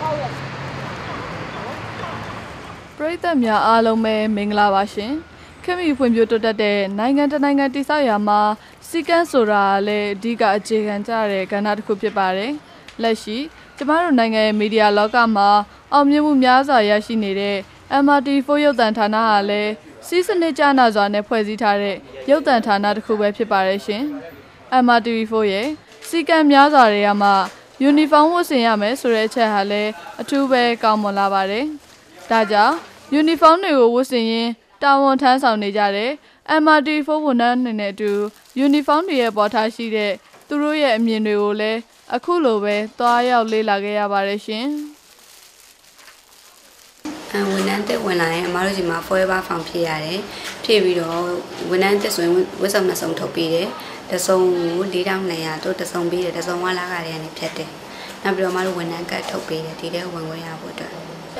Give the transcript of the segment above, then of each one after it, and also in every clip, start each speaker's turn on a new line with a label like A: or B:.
A: ပရိသတ်များအားလုံးပဲမင်္ဂလာပါရှင်ခေတ်မီဖွံ့ဖြိုးတိုးတက်တဲ့နိုင်ငံတနိုင်ငံတည်ဆောက်ရာမှာစီကံဆိုတာလည်းအဓိကအခြေခံကြတဲ့ကဏ္ဍတစ်ခုဖြစ်ပါတယ်လက်ရှိကျမတို့နိုင်ငံရဲ့မီဒီယာလောကမှာအောင်မြင်မှုများစွာရရှိနေတဲ့ MRT4 ရုပ်သံဌာနဟာလည်းစီးစနစ်ကျနာစွာနဲ့ဖွဲ့စည်းထားတဲ့ရုပ်သံဌာနတစ်ခုပဲဖြစ်ပါတယ်ရှင် MRT4 ရဲ့စီကံများစွာတွေကမှယူနီဖောင်းဝတ်ဆင်ရမယ်ဆိုတဲ့အချက်ဟာလည်းအထူးပဲကောင်းမွန်လာပါတယ်ဒါကြောင့်ယူနီဖောင်းတွေကိုဝတ်ဆင်ရင်းတာဝန်ထမ်းဆောင်နေကြတဲ့ MRT4 ဝန်ထမ်းတွေနဲ့အတူယူနီဖောင်းတွေရဲ့ပေါ်ထားရှိတဲ့သူတို့ရဲ့အမြင်တွေကိုလည်းအခုလိုပဲသွားရောက်လေ့လာခဲ့ရပါတယ်ရှင်
B: ဝန်ထမ်းတက်ဝင်လာရင်အမတို့ဒီမှာ forever found ဖြစ်ရတယ်ဖြည့်ပြီးတော့ဝန်ထမ်းတက်ဆိုရင်ဝတ်စုံနှစ်စုံထုတ်ပေးတယ်တစုံကို4200တို့တစုံပေးတယ်တစုံကလာကတွေကနေဖြတ်တယ်နောက်ပြီးတော့အမတို့ဝန်ထမ်းကတ်ထုတ်ပေးတယ်ဒီထဲဝင်ခွင့်ရဖို့အတွက်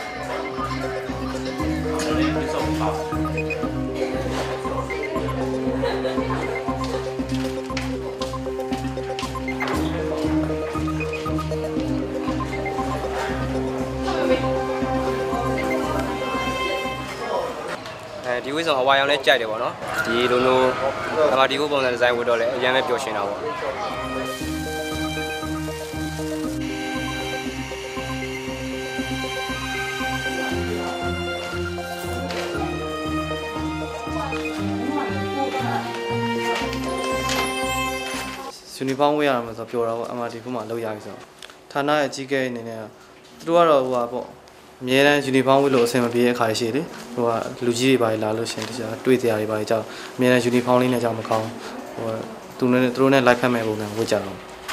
C: ဒီဝိဆောင်အဝါရောင်နဲ့ကြိုက်တယ်ပေါ့နော်ဒီလိုလိုMRT4 ပုံစံဒီဇိုင်းဝတ်တော့လည်းအရင်ပဲပျော်ရွှင်တာပေါ့
D: ယူနီဖောင်းဝတ်ရမှာဆိုပျော်တာပေါ့ MRT4 မှာလောက်ရပြီဆိုတော့ဌာနရဲ့အကြီးအကဲအနေနဲ့သူတို့ကတော့ဟိုပါပေါ့အများတန်းယူနီဖောင်းဝတ်လို့အဆင်မပြေတဲ့အခါရှိတယ်ဟိုကလူကြီးတွေပါလာလို့ရှင်တခြားတွေ့ကြတွေပါကြောက်အများတန်းယူနီဖောင်းလေးနဲ့ကြောက်မကောင်းဟိုသူတို့နဲ့လိုက်ဖက်မဲ့ပုံစံဝတ်ကြတော့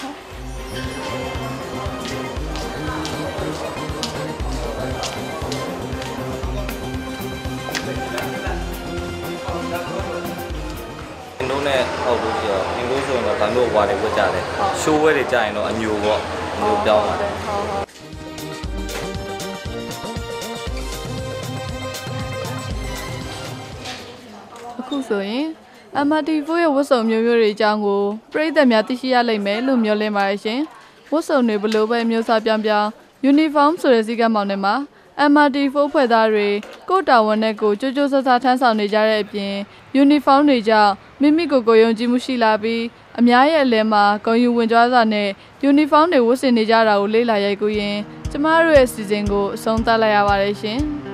C: တို့နဲ့ဟုတ်လို့ဆိုတော့အင်္ဂလိပ်ဆိုရင်တော့ဒါမျိုးဝါတွေဝတ်ကြတယ်ရှိုးဝဲတွေကြရင်တော့အညိုပေါ့အညိုပြောင်းပါတယ်
A: အခုဆိုရင် MRT4 ရဲ့ဝတ်စုံမျိုးတွေအကြောင်းကိုပရိသတ်များသိရှိရလိမ့်မယ်လို့မျှော်လင့်ပါတယ်ရှင်ဝတ်စုံတွေဘလို့ပဲမျိုးစားပြောင်းပြောင်း uniform ဆိုတဲ့စည်းကမ်းပေါင်းထဲမှာ MRT4 ဖွဲ့သားတွေကိုတာဝန်နဲ့ကိုကြိုးကြိုးဆဆထမ်းဆောင်နေကြတဲ့အပြင် uniform တွေကြောင့်မိမိကိုယ်ကိုယုံကြည်မှုရှိလာပြီးအများရဲ့အလယ်မှာဂုဏ်ယူဝင်ကြွားစွာနဲ့ uniform တွေဝတ်ဆင်နေကြတာကိုလေ့လာရိုက်ကူးရင်းကျမတို့ရဲ့အစီအစဉ်ကိုအဆုံးသတ်လိုက်ရပါတယ်ရှင်